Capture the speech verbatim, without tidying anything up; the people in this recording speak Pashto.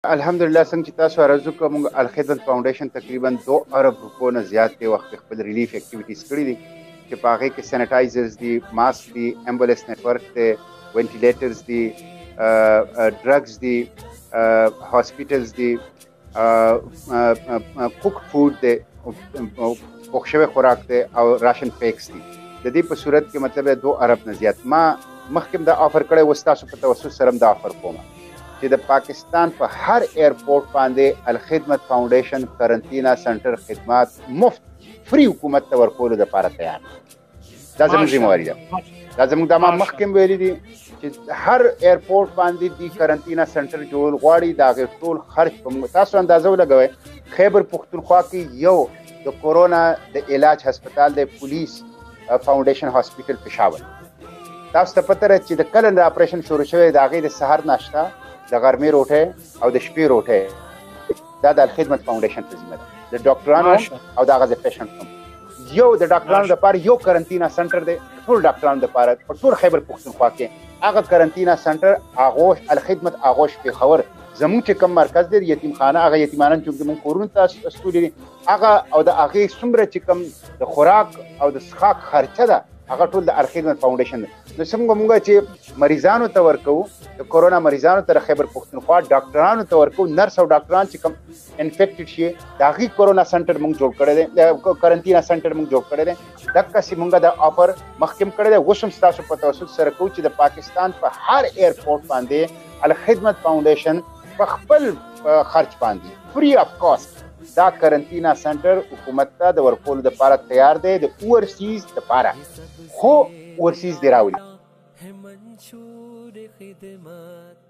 الحمدلله څنګه چې تاسو عرض وکړه موږ الخدمت فاونډیشن تقریبا دو ارب روپو نه زیات دی وخت خپل ریلیف اکټیویټیز کړي دي چې په هغې کې سینیټایزرز دي، ماسک دي، ایمبولینس نیټورک دی، وینټیلیټرز دي، ډرګز دي، هاسپیټلز دي، کوک فوډ دی، پوښ شوی خوراک دی او راشن پیکس دي. د دې په صورت کې مطلب دو ارب نه زیات. ما مخکې دا آفر کړی اوس تاسو په توسط سره دا آفر کوم چې د پاکستان په هر ایرپورټ باندې الخدمت فاونډیشن قرنطینه سنټر خدمات مفت فری حکومت ته ورکولو دپاره تیار دا زموږ ذمواري ده. دا زموږ دا ما مخکې هم ویلي دي چې هر ایرپورټ باندې دي قرنطینه سنټر جوړول غواړي د هغې ټول خرچ په موږ تاسو اندازه ولګوئ. خیبر پښتونخوا کې یو د کورونا د علاج هسپتال دی، پولیس فاونډیشن هاسپیټل پېښور. تاسو ته پته ده چې د کله د اپریشن شروع شوی د هغې د سهار ناشته، د غرمې روټۍ او د شپې روټۍ دا د الخدمت فاونډیشن په ذمه ده، د ډاکټرانو او د هغه د پیشنټ هم. یو د ډاکټرانو لپاره یو قرنطینه سنټر دی، ټول ډاکټرانو لپاره په ټول خیبر پښتونخوا کې هغه قرنطینه سنټر آغوش الخدمت آغوش پېښور زموږ چې کوم مرکز دی یتیم خانه، هغه یتیمانان چې موږ کورونو ته استولي دي هغه او د هغې څومره چې کوم د خوراک او د څښاک خرچه ده هغه ټول د الخدمت فاونډیشن دی. نو څنګه موږ چې مریضانو ته ورکوو، د کورونا مریضانو ته خیبر پښتونخوا ډاکټرانو ته ورکوو، نرس او ډاکټران چې کوم انفیکټډ شي د هغې کورونا سنټر موږ جوړ کړی دی، قرنطینه سنټر موږ جوړ کړی دی. دقسې موږ د آفر مخکې هم کړی دی، اوس هم ستاسو په توسط سره کوو چې د پاکستان په هر ایرپورټ باندې الخدمت فاونډیشن په خپل خرچ باندې فری اف کاسټ دا قرنطینه سنټر حکومت ته د ورکولو دپاره تیار دی د اوورسیز دپاره، خو اوورسیز دی راولي.